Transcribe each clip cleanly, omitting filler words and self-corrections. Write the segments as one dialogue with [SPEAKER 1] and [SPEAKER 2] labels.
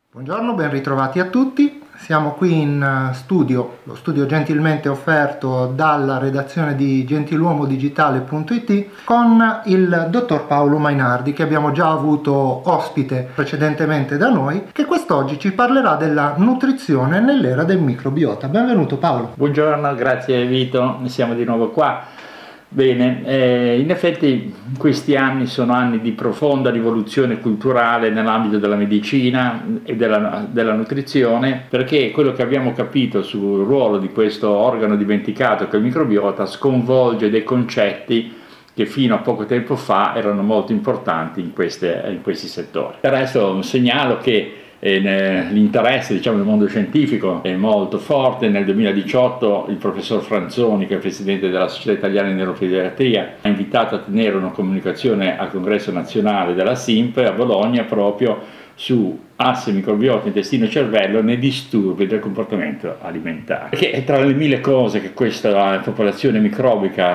[SPEAKER 1] Buongiorno, ben ritrovati a tutti. Siamo qui in studio, lo studio gentilmente offerto dalla redazione di gentiluomodigitale.it con il dottor Paolo Mainardi, che abbiamo già avuto ospite precedentemente da noi, che quest'oggi ci parlerà della nutrizione nell'era del microbiota. Benvenuto Paolo.
[SPEAKER 2] Buongiorno, grazie Vito, siamo di nuovo qua. Bene, in effetti questi anni sono anni di profonda rivoluzione culturale nell'ambito della medicina e della nutrizione, perché quello che abbiamo capito sul ruolo di questo organo dimenticato che è il microbiota sconvolge dei concetti che fino a poco tempo fa erano molto importanti in questi settori. Del resto segnalo che l'interesse del mondo scientifico è molto forte. Nel 2018 il professor Franzoni, che è presidente della Società Italiana di Neuropediatria, ha invitato a tenere una comunicazione al Congresso Nazionale della SINP a Bologna proprio su asse microbiota intestino e cervello nei disturbi del comportamento alimentare. Perché tra le mille cose che questa popolazione microbica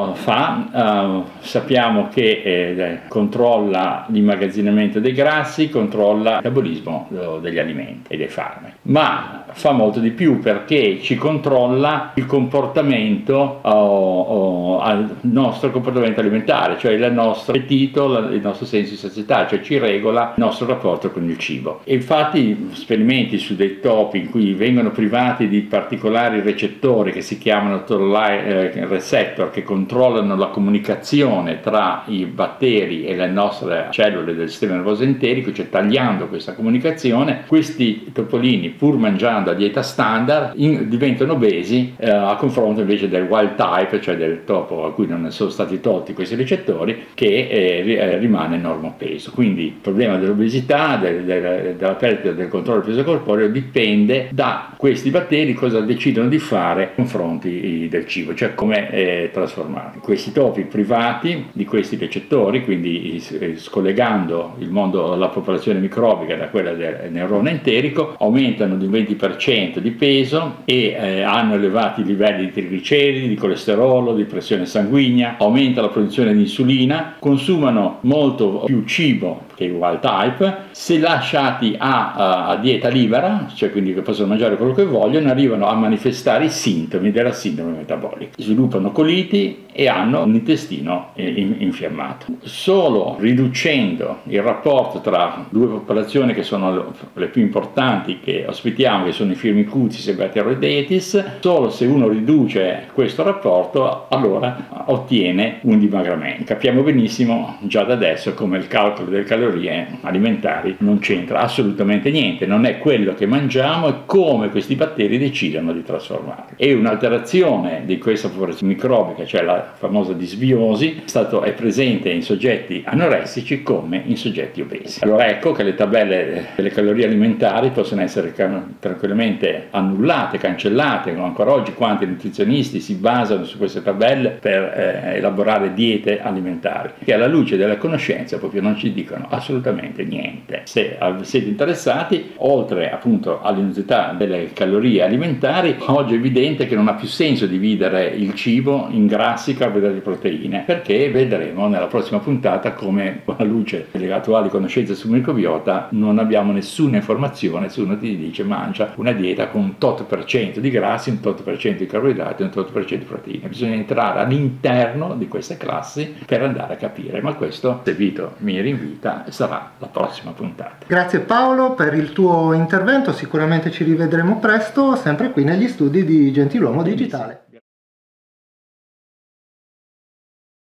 [SPEAKER 2] fa, sappiamo che controlla l'immagazzinamento dei grassi, controlla il metabolismo degli alimenti e dei farmaci, ma fa molto di più, perché ci controlla il comportamento, il nostro comportamento alimentare, cioè il nostro appetito, il nostro senso di sazietà, cioè ci regola il nostro rapporto con il cibo. E infatti esperimenti su dei topi in cui vengono privati di particolari recettori che si chiamano toll-like receptor, che controllano la comunicazione tra i batteri e le nostre cellule del sistema nervoso enterico, cioè tagliando questa comunicazione, questi topolini, pur mangiando a dieta standard, diventano obesi a confronto invece del wild type, cioè del topo a cui non sono stati tolti questi recettori, che rimane normopeso. Quindi il problema dell'obesità, della perdita del controllo del peso corporeo, dipende da questi batteri cosa decidono di fare nei confronti del cibo, cioè come trasformarli. Questi topi privati di questi recettori, quindi scollegando il mondo, la popolazione microbica da quella del neurone enterico, aumentano di un 20% di peso e hanno elevati livelli di trigliceridi, di colesterolo, di pressione sanguigna, aumenta la produzione di insulina, consumano molto più cibo che il wild type. Se lasciati a dieta libera, cioè quindi che possono mangiare quello che vogliono, arrivano a manifestare i sintomi della sindrome metabolica, sviluppano coliti e hanno un intestino infiammato. Solo riducendo il rapporto tra due popolazioni che sono le più importanti che ospitiamo, che sono i Firmicutes e i Bacteroidetes, solo se uno riduce questo rapporto allora ottiene un dimagramento. Capiamo benissimo già da adesso come il calcolo delle calorie alimentari non c'entra assolutamente niente, non è quello che mangiamo, è come questi batteri decidono di trasformarli. E un'alterazione di questa popolazione microbica, cioè la famosa disbiosi, è presente in soggetti anoressici come in soggetti obesi. Allora ecco che le tabelle delle calorie alimentari possono essere tranquillamente annullate, cancellate. Ancora oggi quanti nutrizionisti si basano su queste tabelle per elaborare diete alimentari, che alla luce della conoscenza proprio non ci dicono assolutamente niente. Se siete interessati, oltre appunto all'inutilità delle calorie alimentari, oggi è evidente che non ha più senso dividere il cibo in grassi, carboidrati e proteine, perché vedremo nella prossima puntata come, alla luce delle attuali conoscenze sul microbiota, non abbiamo nessuna informazione se uno ti dice mangia una dieta con un tot per cento di grassi, un tot per cento di carboidrati e un tot per cento di proteine. Bisogna entrare all'interno di queste classi per andare a capire, ma questo, se Vito mi rinvita, sarà la prossima puntata.
[SPEAKER 1] Grazie Paolo per il tuo intervento, sicuramente ci rivedremo presto, sempre qui negli studi di Gentiluomo Digitale.